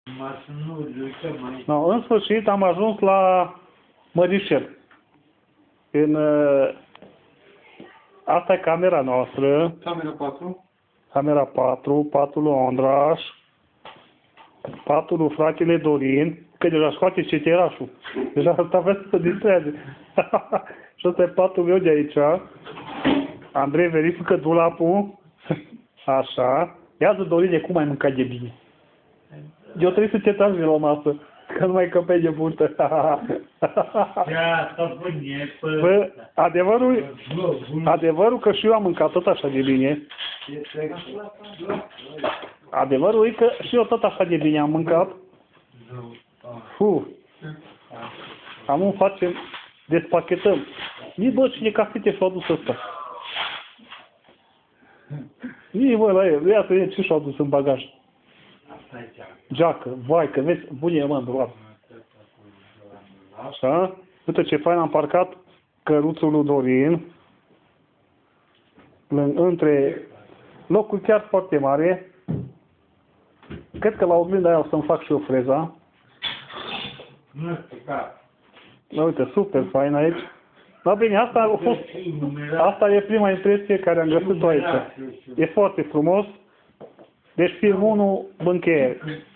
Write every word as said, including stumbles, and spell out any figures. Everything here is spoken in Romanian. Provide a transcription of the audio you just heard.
No, în sfârșit am ajuns la Mărișel. În, uh, asta e camera noastră. Camera patru. Camera patru, patul lui Ondraș, patul lui fratele Dorin, că deja scoate ceterașul. Deja asta vrea să se distrează. Și ăsta e patul meu de aici. Andrei verifică dulapul. Așa. Ia-zi, Dorine, cum ai mâncat de bine? Eu trebuie să te tragi de la masă, că nu mai căpei de burtă. Bă, adevărul, adevărul că și eu am mâncat tot așa de bine. Adevărul e că și eu tot așa de bine am mâncat. Fu. Am facem, despachetăm. Nici bă, cine cafete și-au adus ăsta. Nici bă, la el, ia să vedem ce și-au adus în bagaj. Geacă, vai, că vezi, bune mă, în așa. Uite ce fain am parcat căruțul lui Dorin. Între locul chiar foarte mare. Cred că la oglinda aia o să-mi fac și eu freza. Da, uite, super fain aici. Da, bine, asta a fost, asta e prima impresie care am găsit-o aici. E foarte frumos. Deci filmul unu încheie.